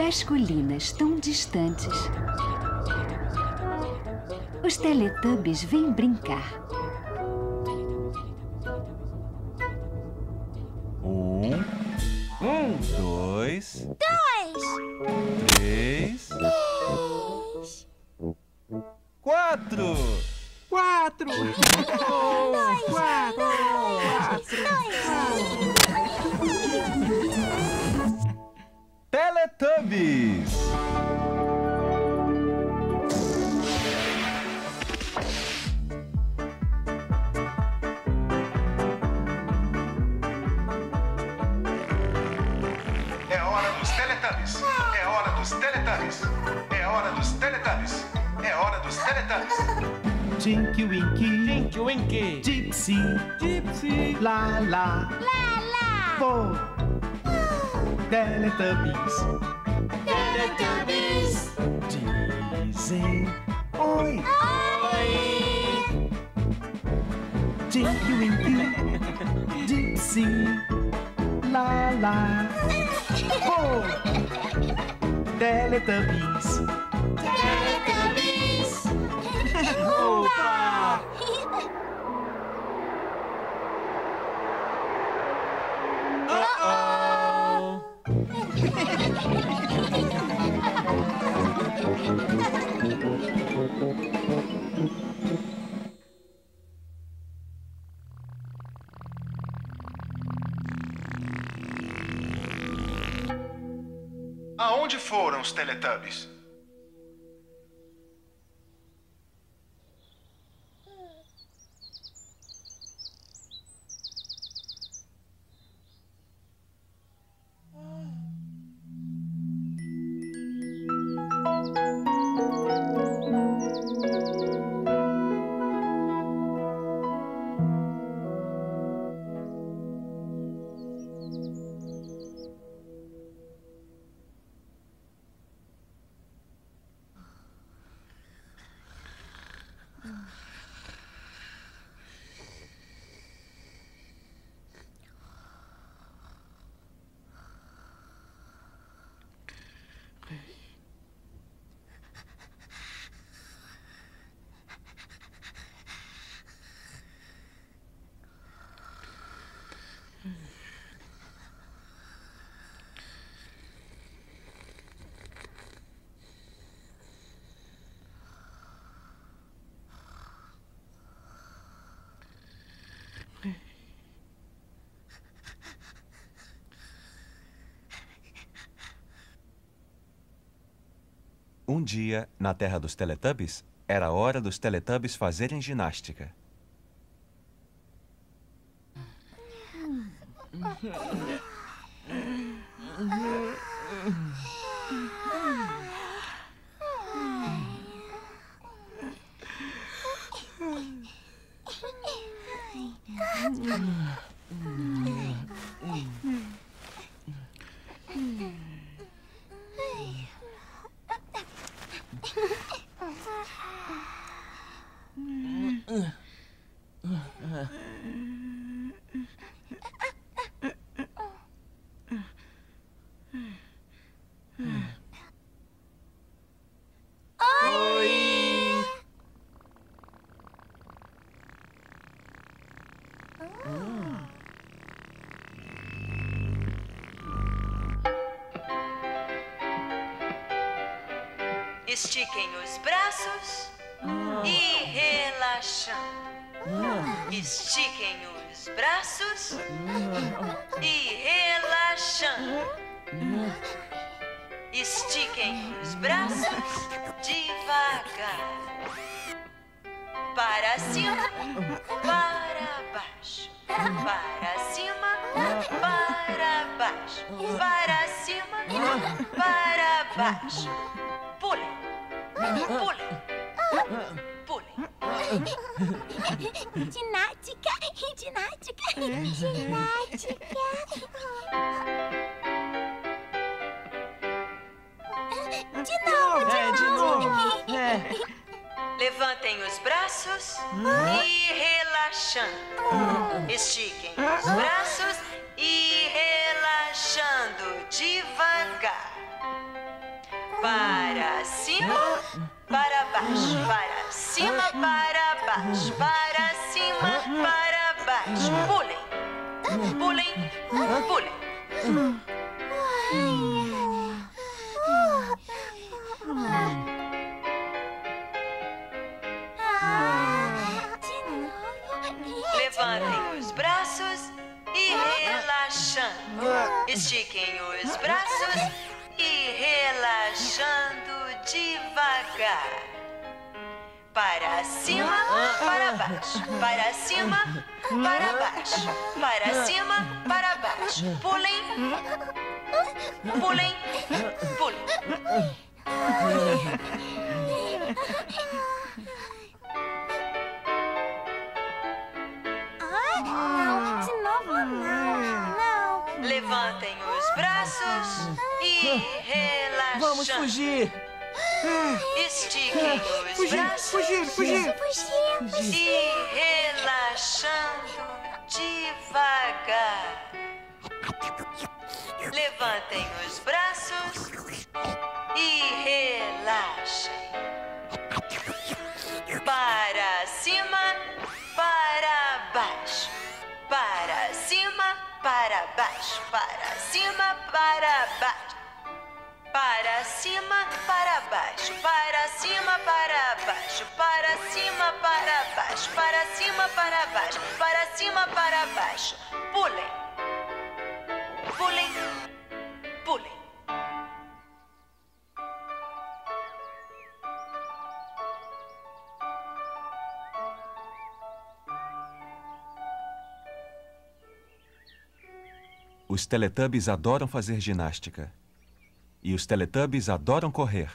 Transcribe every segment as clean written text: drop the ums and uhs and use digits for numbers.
Nas colinas tão distantes, os Teletubbies vêm brincar. 2, 3, 4. 4! 4! Teletubbies! É hora dos Teletubbies! É hora dos Teletubbies! É hora dos Teletubbies! É hora dos Teletubbies! Tinky Winky, Tinky Winky, Gypsy, Gypsy, Lala, Four, Teletubbies, Teletubbies, dizem oi. Tinky Winky, Gypsy, Lala, Four, Teletubbies. Teletubbies. Opa! Oh! Aonde foram os Teletubbies? Um dia, na terra dos Teletubbies, era hora dos Teletubbies fazerem ginástica. Estiquem os braços e relaxando. Estiquem os braços e relaxando. Estiquem os braços devagar. Para cima, para baixo. Para cima, para baixo. Para cima, para baixo. Pulem, pulem, pulem. Ginástica, ginástica, ginástica. De novo, de novo. Levantem os braços e relaxando. Estiquem os braços e relaxando devagar. cima, para baixo, para cima, para baixo, para cima, para baixo. Pulem, pulem, pulem. Levantem os braços e relaxando. Estiquem os braços e relaxando devagar. Para cima, para baixo. Para cima, para baixo. Para cima, para baixo. Pulem, pulem, pulem. De novo, não. Levantem os braços e relaxando. Vamos fugir! Estiquem os braços Fugir! e relaxando devagar. Levantem os braços e relaxem. Para cima, para baixo. Para cima, para baixo. Para cima, para baixo. Para cima, para baixo. Para cima, para baixo. Para cima, para baixo. Para cima, para baixo. Para cima, para baixo. Pulem. Pulem. Pulem. Os Teletubbies adoram fazer ginástica. E os Teletubbies adoram correr.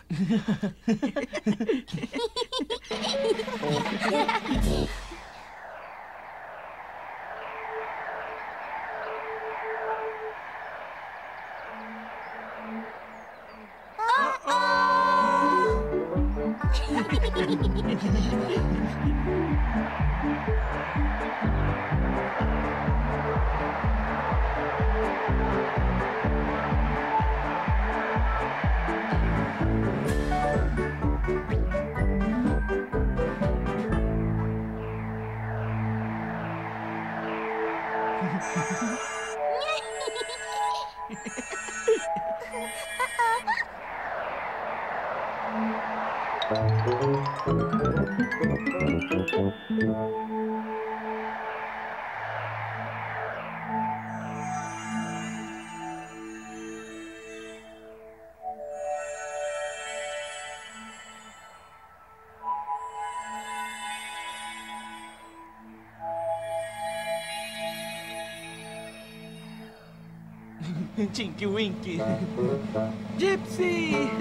Tinky Winky! Gypsy!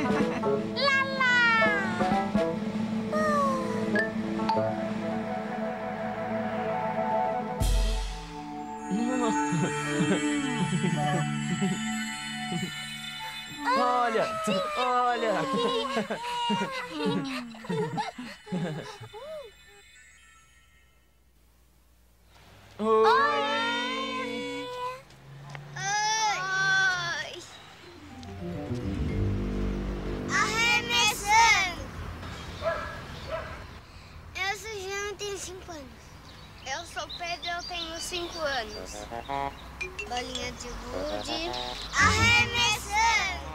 Olha! Olha! Oi! Arremessando! Eu sou Jean, tenho 5 anos. Eu sou Pedro, eu tenho 5 anos. Bolinha de gude. Arremessando!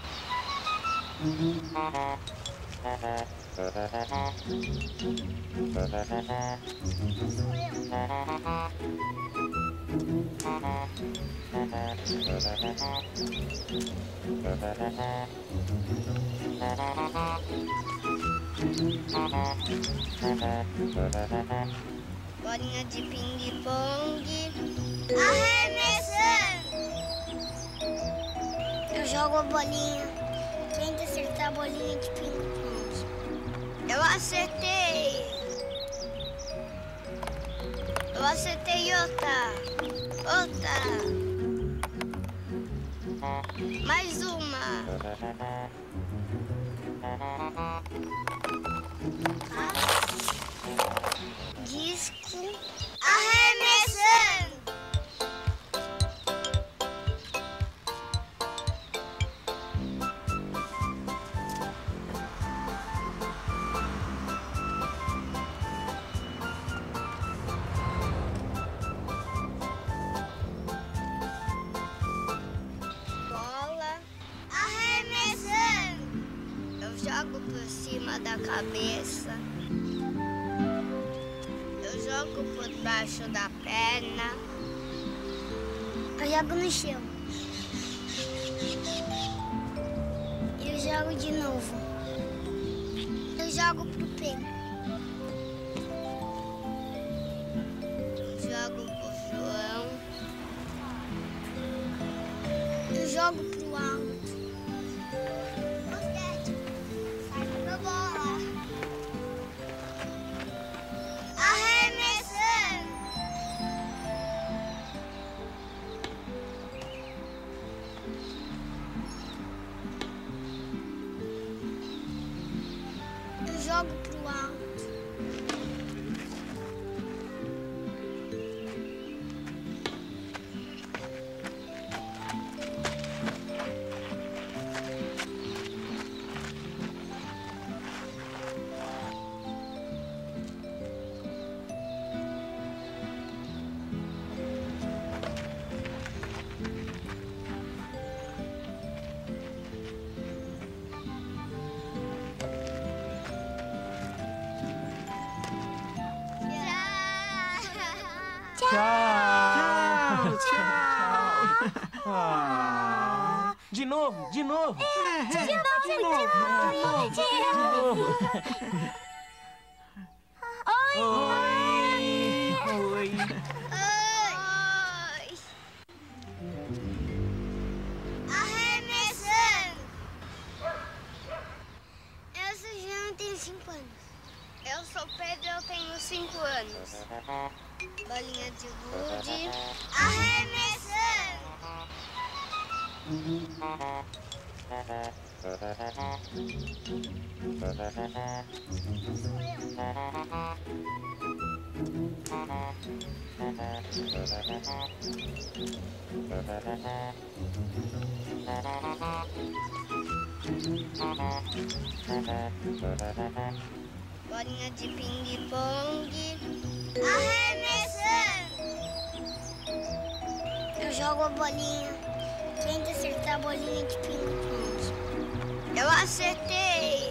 Bolinha de ping-pong. Arremessando! Eu jogo a bolinha. Tenta acertar a bolinha de ping-pong. Eu acertei! Eu acertei outra! Outra! Mais uma! Disco arremessando! cabeça. Eu jogo por baixo da perna. Eu jogo no chão. Eu jogo de novo. Eu jogo pro pé. Jogo pro João. Eu jogo pro alto. Sai da bola. Arremessando. Eu jogo pro alto. Tchau. Ah. De novo, de novo. De novo. Oi. Oi. Oi. Arremessando. Eu sou João, tenho 5 anos. Eu sou Pedro, eu tenho 5 anos. Bolinha de gude. Arremessando. Bolinha de ping-pong. Arremessando. Eu jogo a bolinha. Tenta acertar a bolinha de ping-pong. Eu acertei.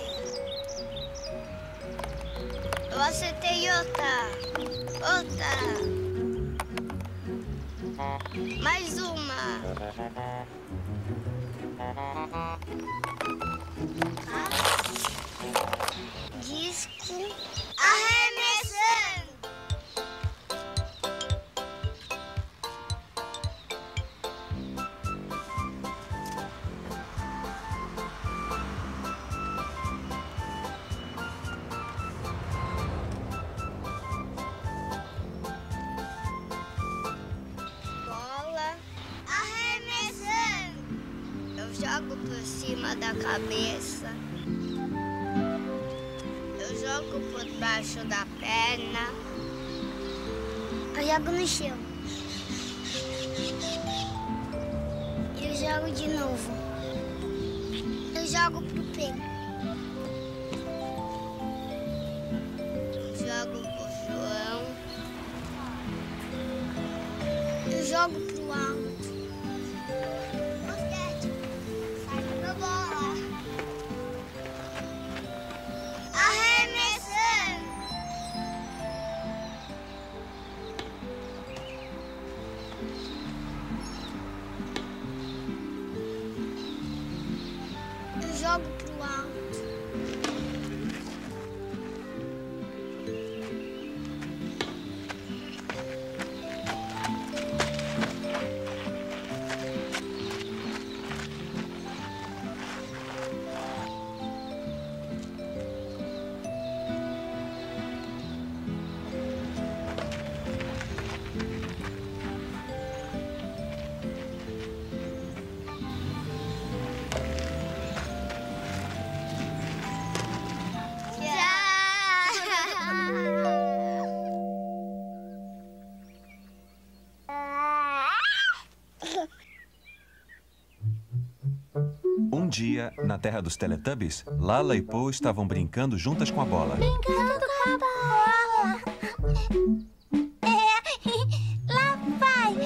Eu acertei outra. Mais uma. Disco. Arremessando. Bola. Arremessando. Eu jogo por cima da cabeça. Eu jogo por baixo da perna. Eu jogo no chão. Eu jogo de novo. Eu jogo pro pé. Jogo pro João. Eu jogo pro alto. Sai da bola. Arremessando. Eu jogo pro alto. Um dia, na terra dos Teletubbies, Lala e Po estavam brincando juntas com a bola. Brincando com a bola. Lá vai.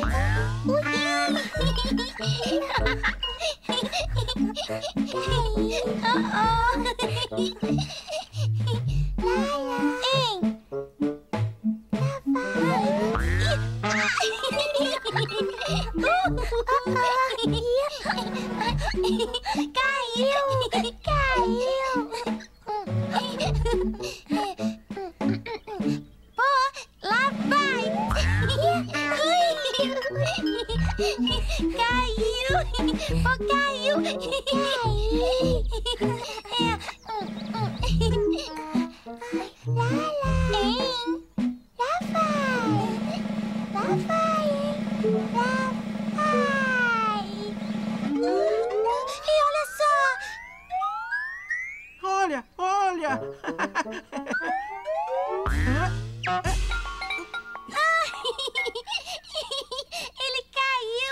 Pô, lá vai! Caiu! Pô, caiu! E olha só! Olha, olha! Ele caiu!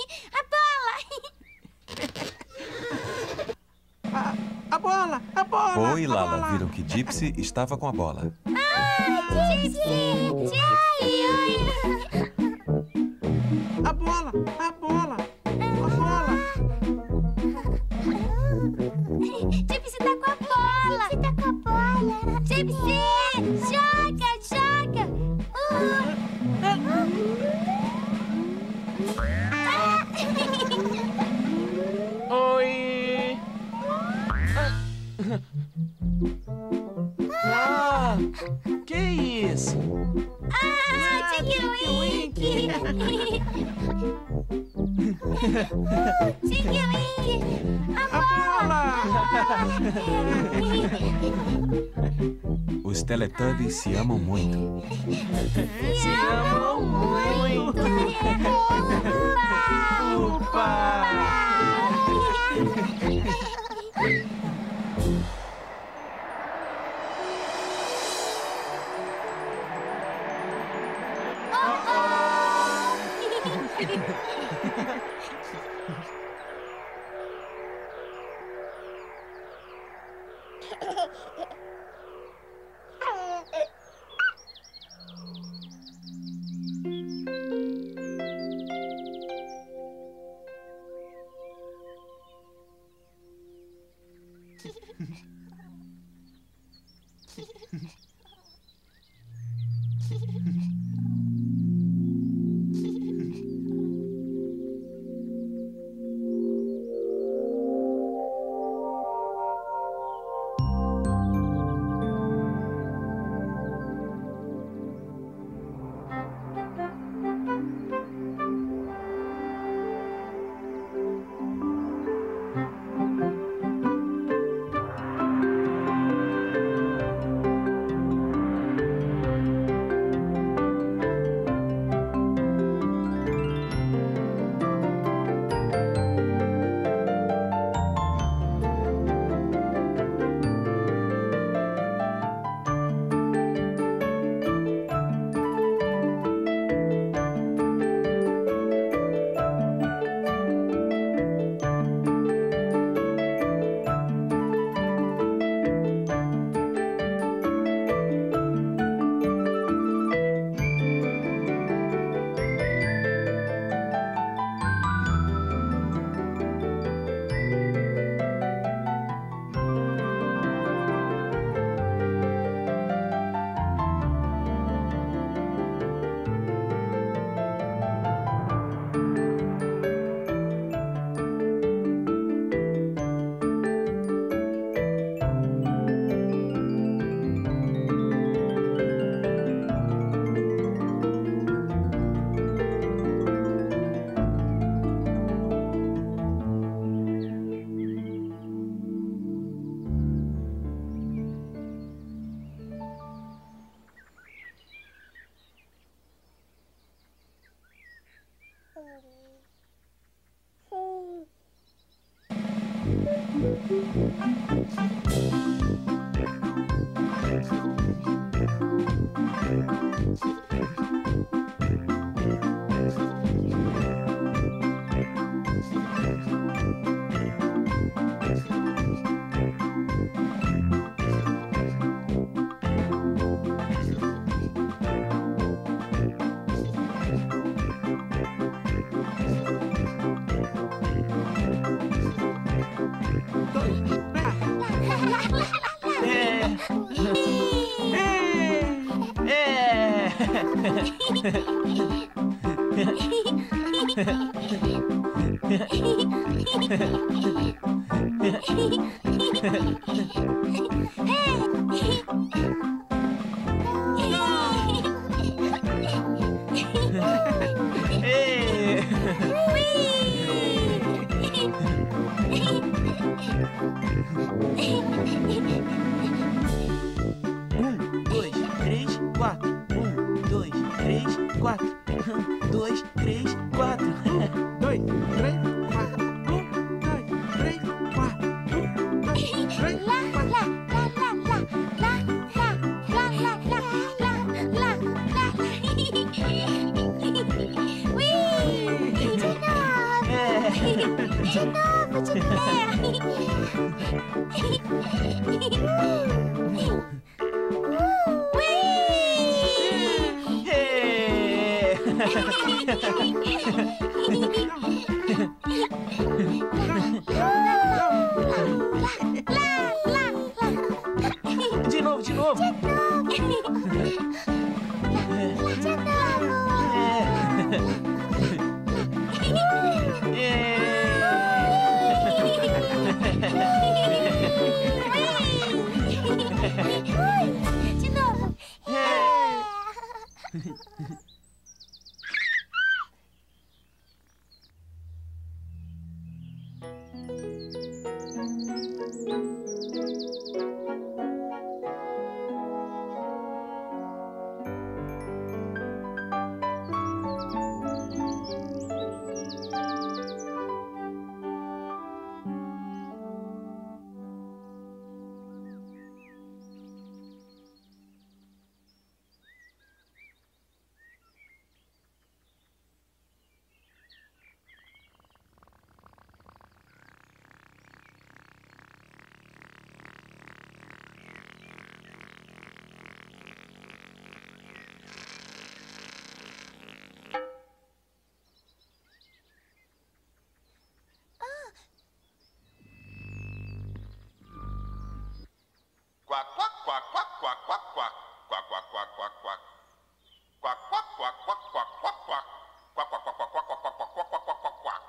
A bola! A bola! Bo e a Lala bola. viram que Gypsy estava com a bola. A bola! A bola! A bola! Gypsy tá com a bola! Gypsy! Joga, joga! Oi! Ah! Que isso? Tinky Winky! Tinky Winky! A bola! Os Teletubbies se amam muito. Se amam muito! Upa! Dois, três, quatro. 2, 3, 4. 2, 3, 4. 2, 3, 4. 2, 3, 4. 2, 3, 4. De novo, de novo. De novo. Quack, quack, quack, quack, quack, quack, quack. Quack, quack, quack, quack, quack. Quack, quack, quack, quack, quack, quack, quack. Quack, quack, quack, quack, quack, quack, quack, quack, quack, quack, quack, quack.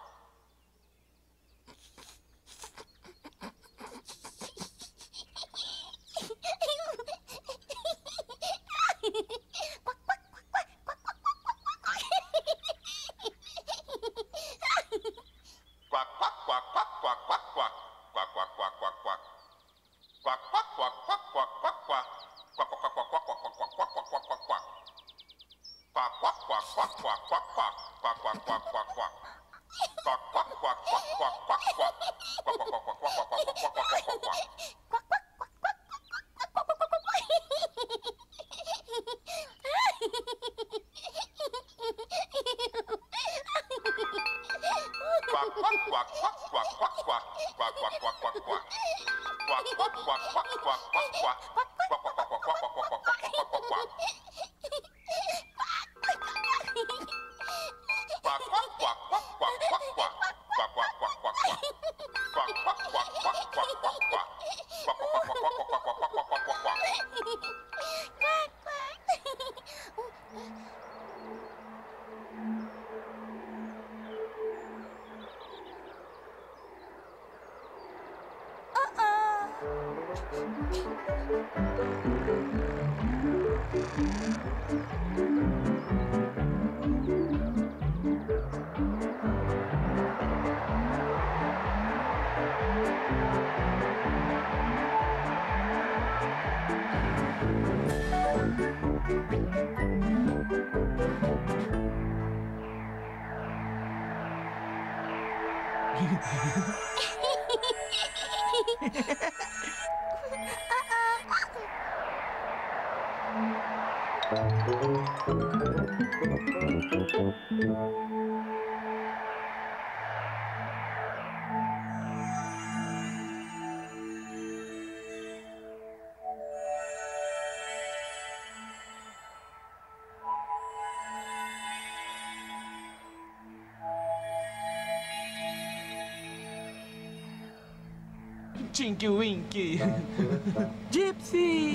Quack, quack, quack, quack, quack, quack, quack. Quack, quack, quack, quack, quack. Quack, quack, quack, quack, quack, quack, quack. Quack, quack, quack, quack, quack, quack, quack, quack, quack, quack, quack. Quack, quack, quack, quack, quack, quack, quack. Quack, quack, quack, quack, quack. Quack, quack, quack, quack, quack, quack, quack. Quack, quack, quack, quack, quack, quack, quack, quack, quack, quack, quack. Quack, quack, quack, quack, quack, quack, quack. Quack, quack, quack, quack, quack. Quack, quack, quack, quack, quack, quack, quack. Quack, quack, quack, quack, quack, quack, quack, quack, quack, quack, quack. Quack, quack, quack, quack, quack, quack, quack. Quack, quack, quack, quack, quack. Quack, quack, quack, quack, quack, quack, quack. Quack, quack, quack, quack, quack, quack, quack, quack, quack, quack, quack. Tinky Winky. Gypsy.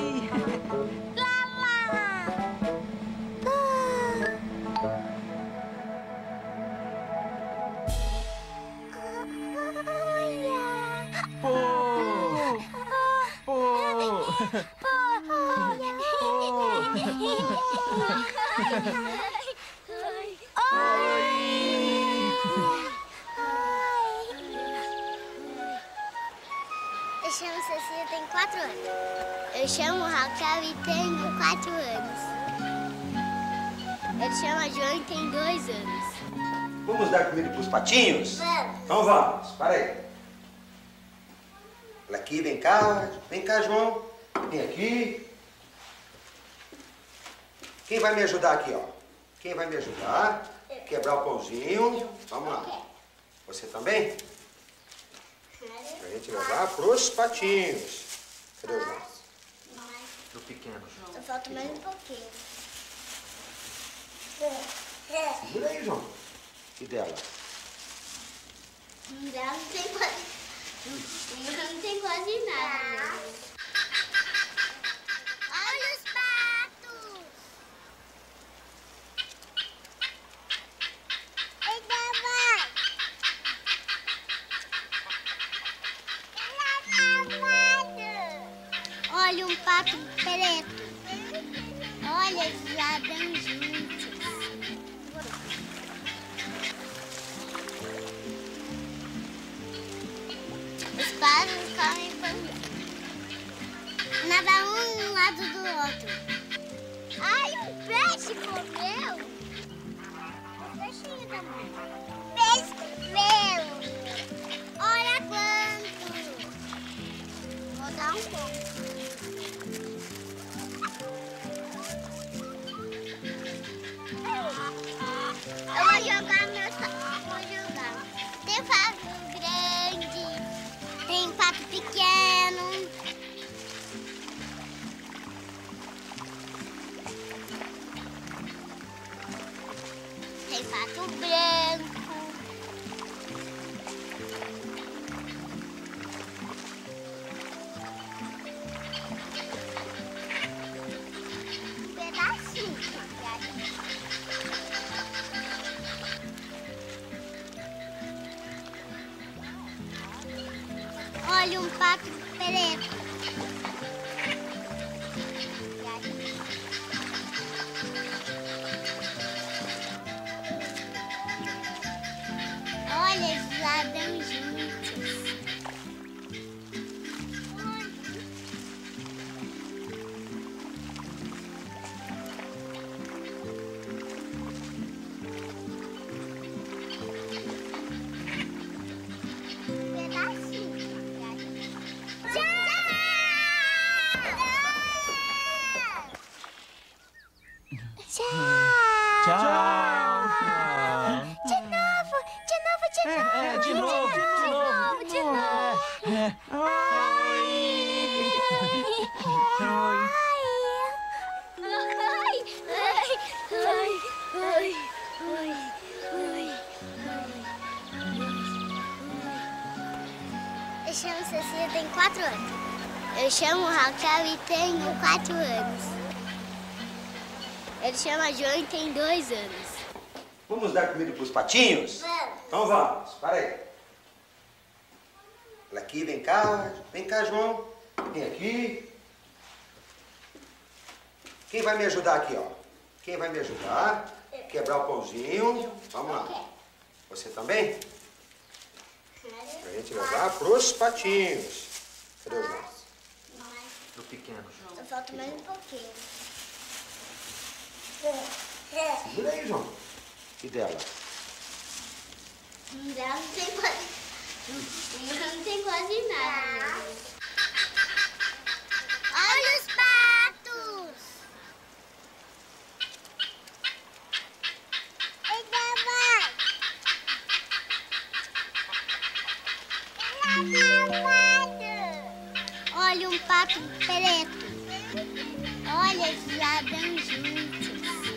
Eu chamo Cecília, tenho 4 anos. Eu chamo Raquel e tenho 4 anos. Eu chamo João e tenho 2 anos. Vamos dar comida pros patinhos? Vamos. Então vamos, para aí. Olha aqui, vem cá, João. Vem aqui. Quem vai me ajudar aqui, ó? Quem vai me ajudar? Quebrar o pãozinho. Vamos lá. Você também? Pra gente levar pros patinhos. Cadê os nossos? Do pequeno. Só falta mais um pouquinho. Segura aí, João. E dela? Já não tem quase... Não tem quase nada. Olha os patos! Eita, vai! Olha um pato preto. Olha, eles nadam juntos. Os patos comem pão. Nada um lado do outro. Ai, um peixe comeu. Um peixinho também. Peixe comeu. Olha quanto. Vou dar um pouco. Eu vou jogar meu saco. Vou jogar. Tem pato grande. Tem pato pequeno. Tem pato branco. Um pedacinho. Olha um pato preto. Olha, eles nadam juntos. Eu chamo Cecília, tenho 4 anos. Eu chamo Raquel e tenho 4 anos. Ele chama João e tem 2 anos. Vamos dar comida pros patinhos? Vamos. Então vamos, para aí. Olha aqui, vem cá, João. Vem aqui. Quem vai me ajudar aqui, ó? Quem vai me ajudar? Quebrar o pãozinho. Vamos lá. Você também? Pra gente levar pros patinhos. Cadê os nossos? Do pequeno. Só falta mais um pouquinho. Segura aí, João. E dela? Já não tem quase... Não tem quase nada. Olha os patos! Eita, vai! Olha um pato preto. Olha, eles nadam juntos.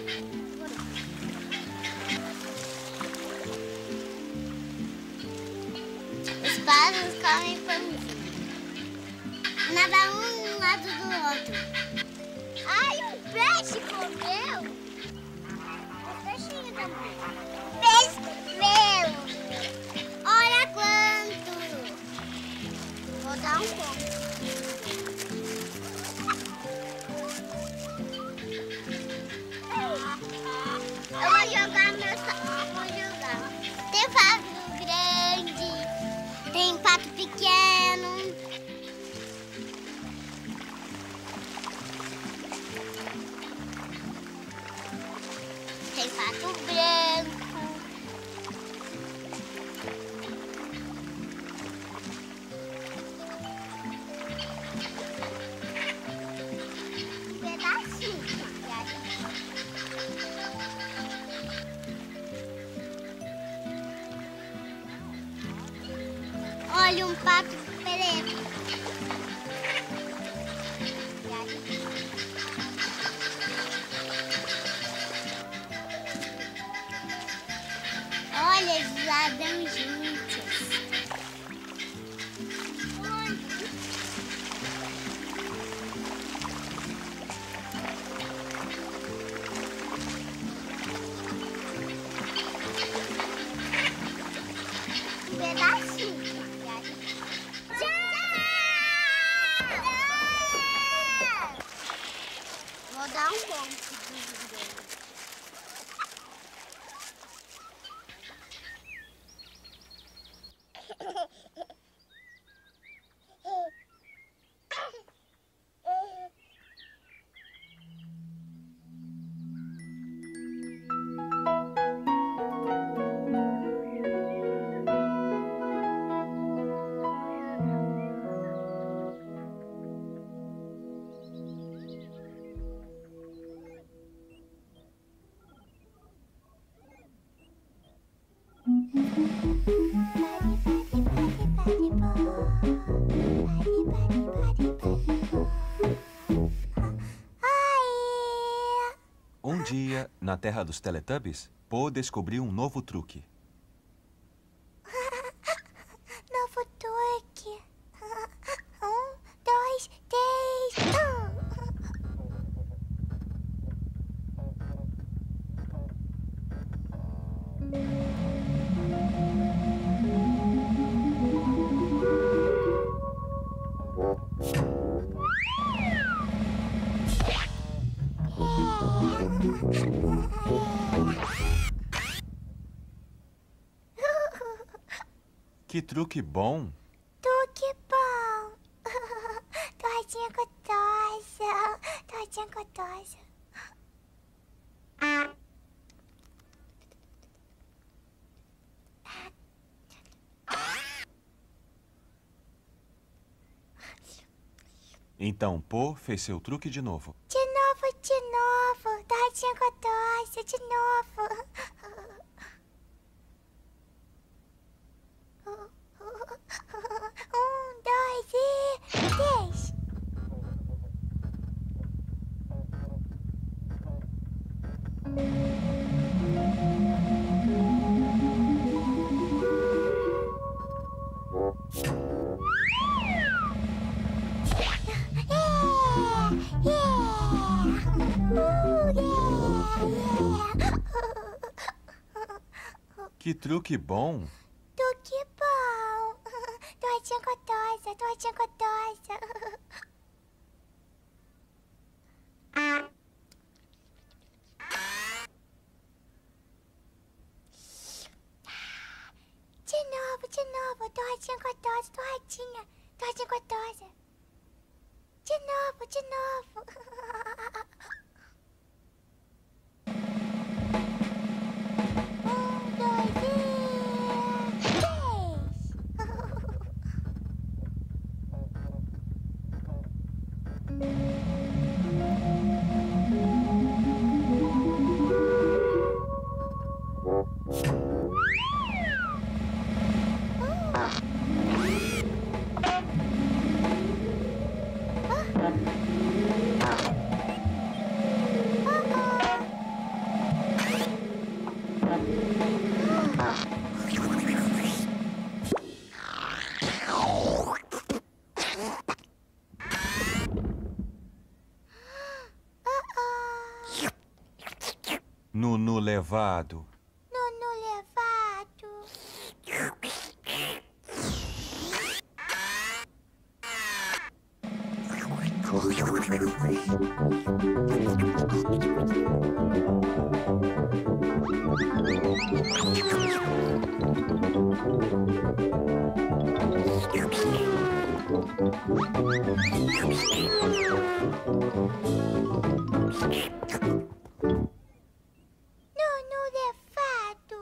Os patos comem pãozinho. Nada um lado do outro. Ai, um peixe comeu. Um peixinho também. Peixe comeu. Olha quanto. Vou dar um pouco. Tem pato grande, tem pato pequeno. Tem pato branco. Um pedacinho. Olha um pato preto. Olha, eles nadam juntos. Um pedacinho. Vou dar um monte de dedo. Um dia, na terra dos Teletubbies, Po descobriu um novo truque. Novo truque. 1, 2, 3. Que truque bom! Truque bom. Tortinha gostosa. Tortinha gostosa. Então Po fez seu truque de novo. De novo, de novo. Tortinha gostosa, de novo. 1, 2 e 3. Que truque bom! Truque bom. Tortinha gostosa, tortinha gostosa. De novo, tortinha gostosa, tortinha. Tortinha gostosa. De novo, de novo. 1, 2 e 3. Nunu levado. Nunu levado. Nuno de fato.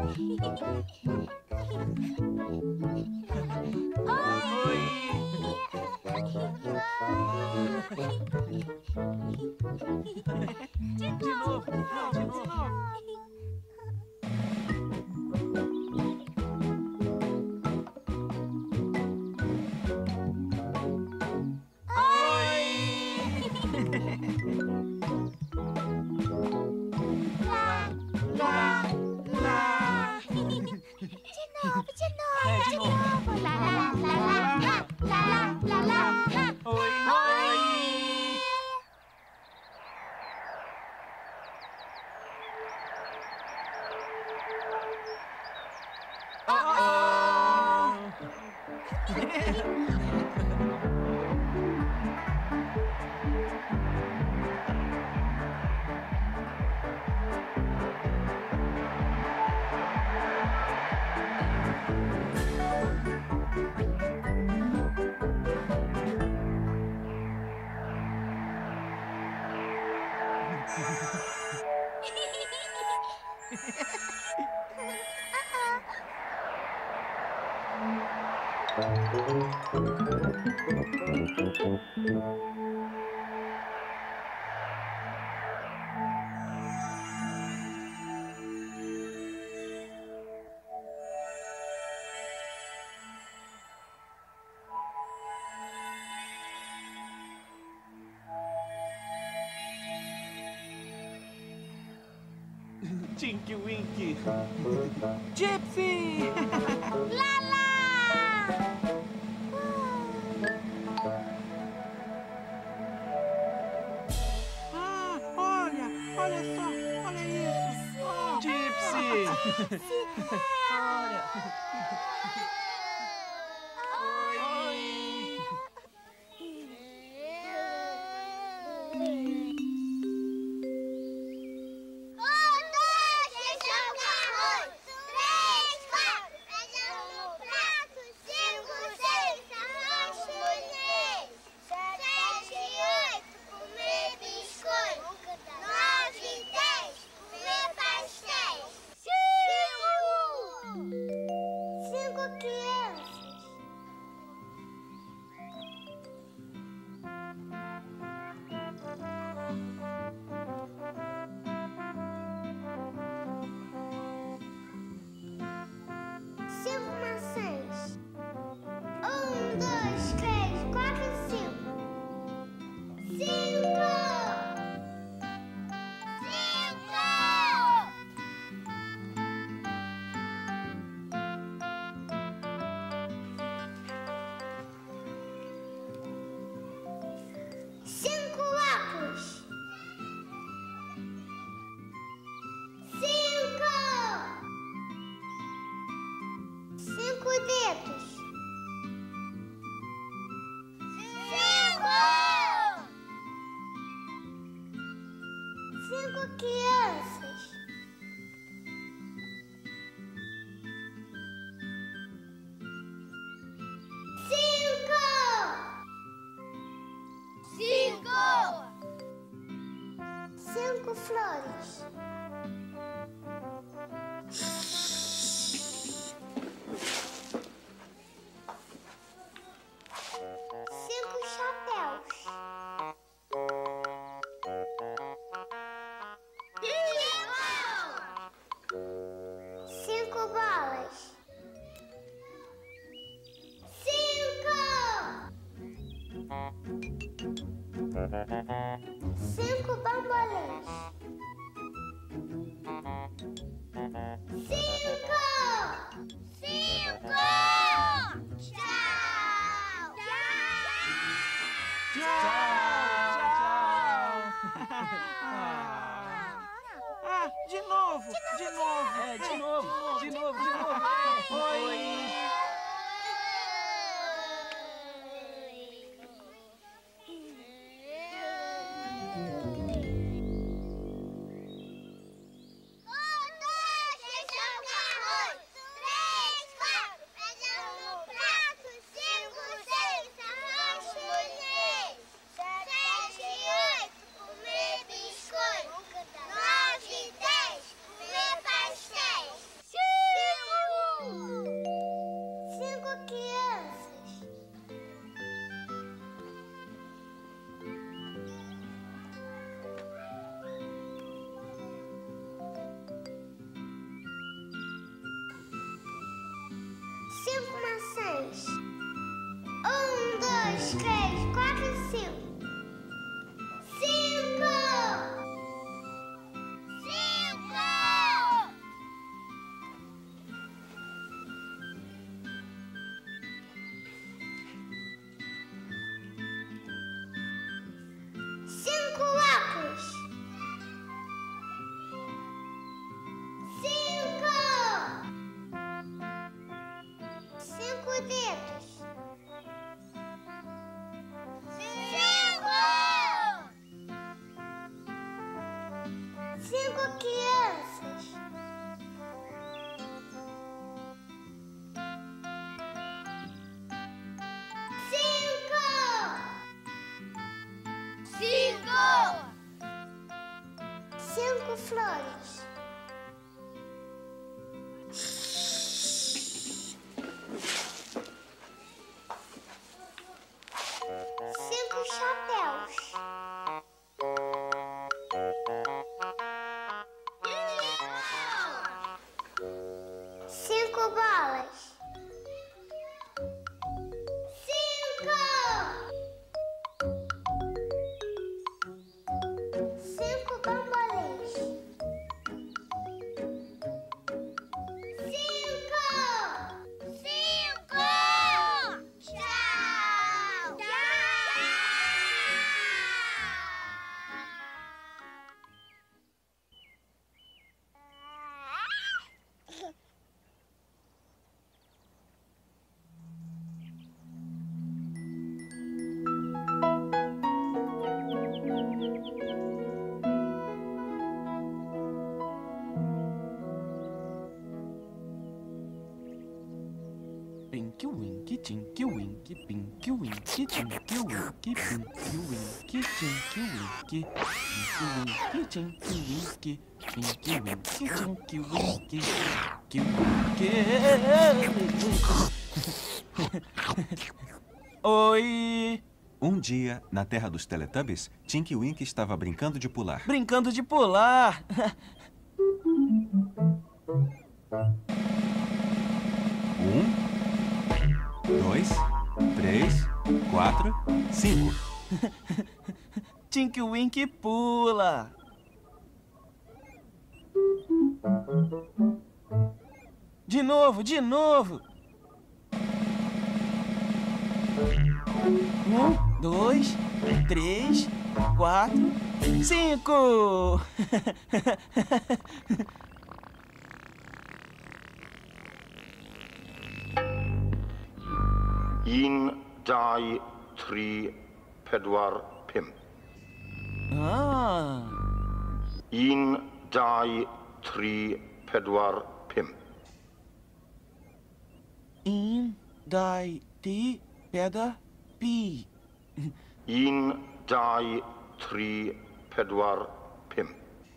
De novo. Não, de novo. Tinky Winky. Gypsy! Lala! Olha só, olha isso. Oh. Gypsy! Olha. Cinco flores. Cinco chapéus. Cinco bolas. Cinco bambolês. Cinco! Tchau! De novo. É, de novo. Oi. 5 maçãs. 1, 2, 3, 4, 5. 5! 5 óculos. 5 dedos. 5 crianças. 5 flores. 5 chapéus. 5 bolas. 5 bambolês. 5! Tchau! Pinky Winky, Tinky Winky, Pinky Winky, Tinky Winky, Pinky Winky, Tinky Winky, Pinky Winky, Tinky Winky, Pinky Winky, Tinky Winky, Tinky Winky. Oi! Um dia, na terra dos Teletubbies, Tinky Winky estava brincando de pular. Brincando de pular! 2, 3, 4, 5. Tinky Winky pula! De novo, de novo! 1, 2, 3, 4, 5! Un, dau, tri, pedwar, pump. Ah! 1, dau, tri, pedwar, pump. 1, 2, 3, pedra, pi. 1, dau, tri, pedwar, pump.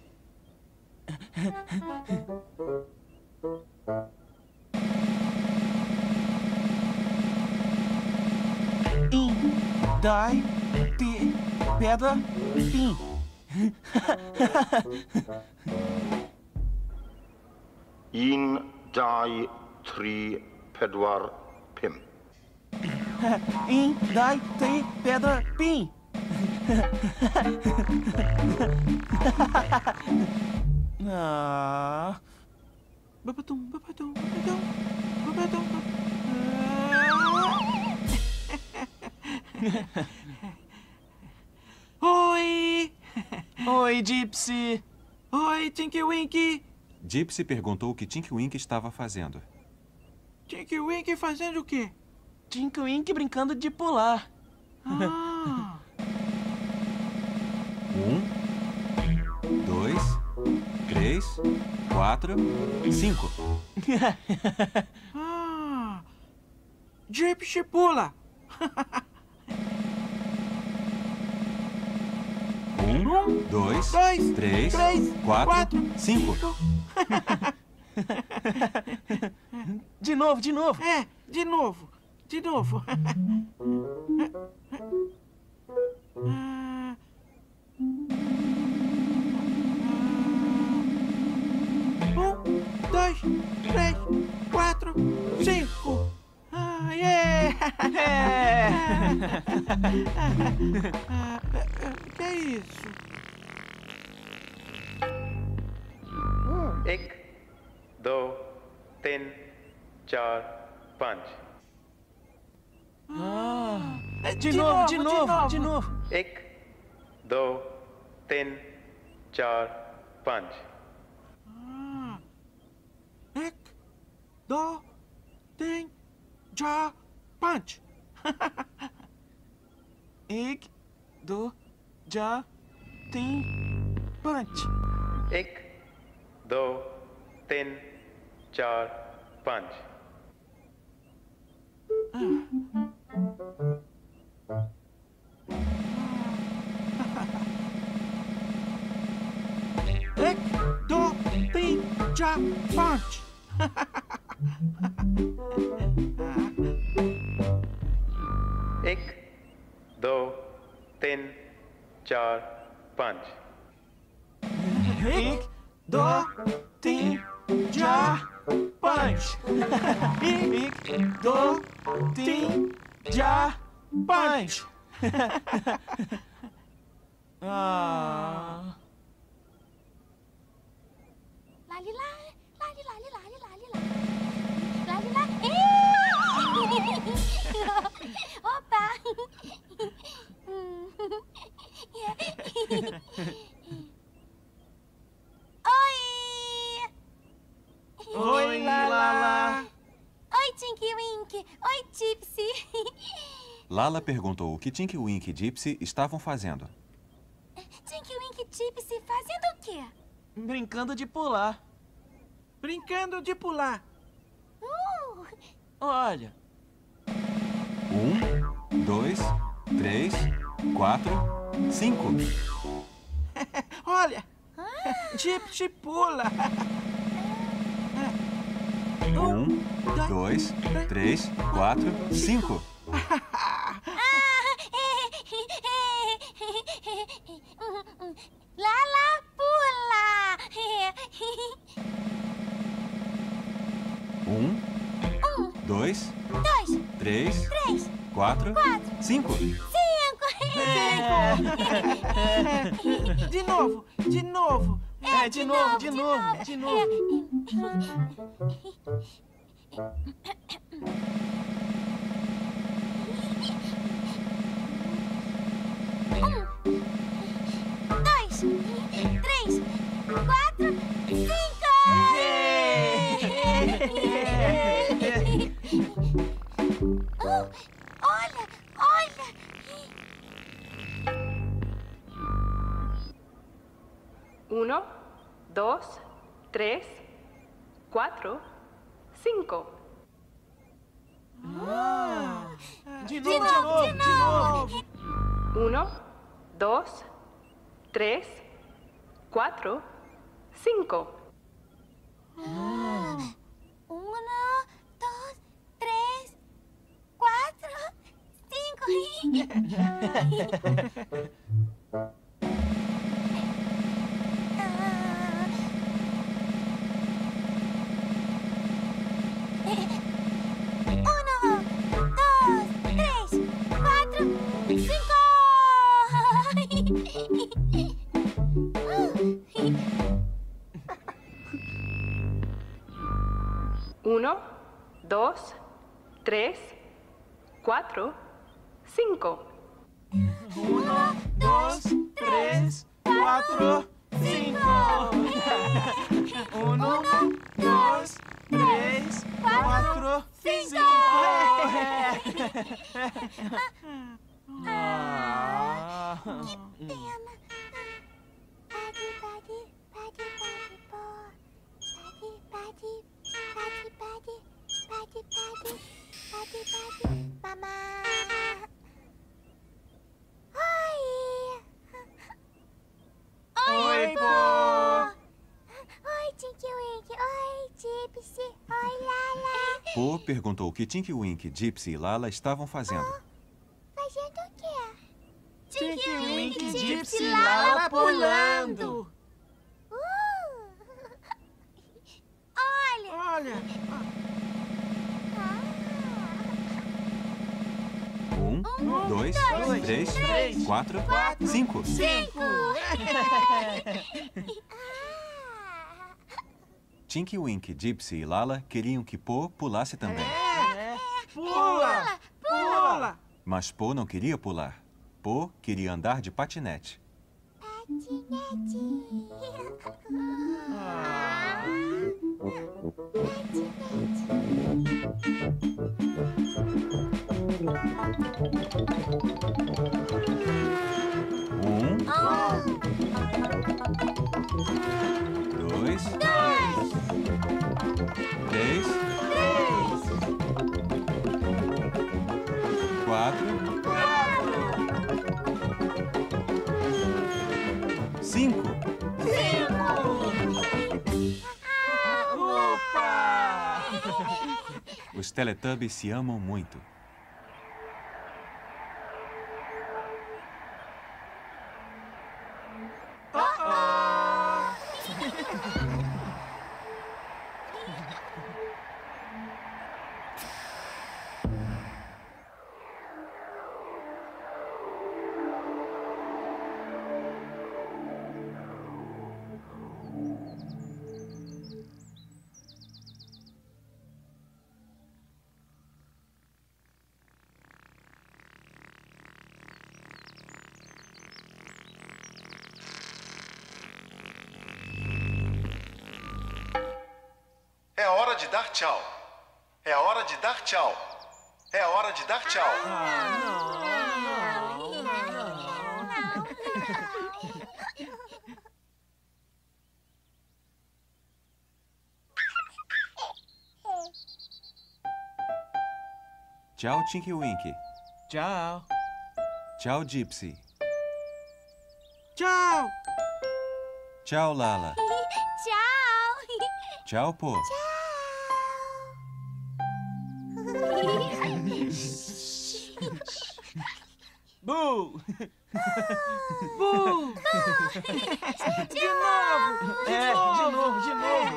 1, 2, 3, pedra, pim. 1, dau, tri, pedwar, pump. 1, 2, 3, pedra, pim. Ah. Babadum, babadum, babadum, babadum, Oi! Oi, Gypsy. Oi, Tinky Winky. Gypsy perguntou o que Tinky Winky estava fazendo. Tinky Winky fazendo o quê? Tinky Winky brincando de pular. Ah, 1, 2, 3, 4, 5. Gypsy pula. 1, 2, 3, 4, 5. De novo, de novo. É, de novo, de novo. 1, 2, 3, 4, 5. Que é isso? एक, दो, तीन, चार, पाँच. De novo. एक, दो, तीन, चार, पाँच. एक, दो, तीन, चार, पाँच. एक, दो, चार, तीन, पाँच. एक, दो, तीन, चार, पाँच. एक, दो, तीन, चार, पाँच. एक, दो, तीन, चार, पाँच. एक, दो, तीन, चार, पाँच. एक, दो, तीन, चार, पाँच. Opa! Oi, Lala. Oi, Tinky Winky. Oi, Gypsy. Lala perguntou o que Tinky Winky e Gypsy estavam fazendo. Tinky Winky e Gypsy fazendo o quê? Brincando de pular. Brincando de pular. Olha. 1, 2, 3, 4, 5. Olha. Gypsy pula. 1, 2, 3, 4, 5. Lala pula. 1, 2, 3, 4, 5. De novo. De novo. 1, 2, 3, 4, 5. De novo. 1, 2, 3, 4, 5. 1, 2, 3, 4, 5. Uno, dos, tres, cuatro, cinco. 1, 2, 3, 4, 5. 1, 2, 3, 4, 5. Que pena. Mamá. Oi, Pô. Oi, Tinky Winky. Oi, Gypsy. Oi, Lala. Pô perguntou o que Tinky Winky, Gypsy e Lala estavam fazendo. Fazendo o quê? Tinky Winky, Gypsy e Lala pulando. Olha. 1, 2, 3, 4, 5. 5! Tinky Winky, Gypsy e Lala queriam que Po pulasse também. Pula! Pula! Mas Po não queria pular. Po queria andar de patinete. Um, 2, 3, 4, 5. Os Teletubbies se amam muito. É hora de dar tchau. É hora de dar tchau. É hora de dar tchau. Tchau, Tinky Winky. Tchau. Tchau, Gypsy. Tchau! Tchau, Lala. Tchau! Tchau, Po. Bu! Bu! De novo! De novo!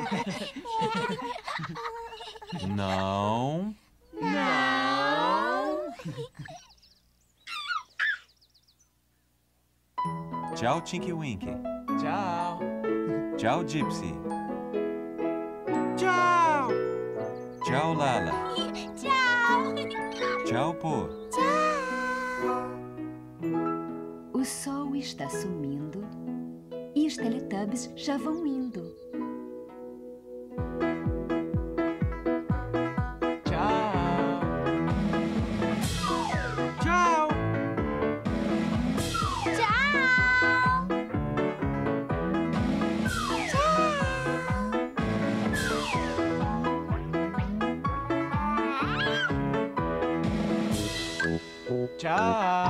Não. Não! Tchau, Tinky Winky. Tchau. Tchau, Gypsy. Tchau! Tchau, Lala. Tchau! Tchau, Po. O sol está sumindo e os Teletubbies já vão indo. Tchau. Tchau! Tchau.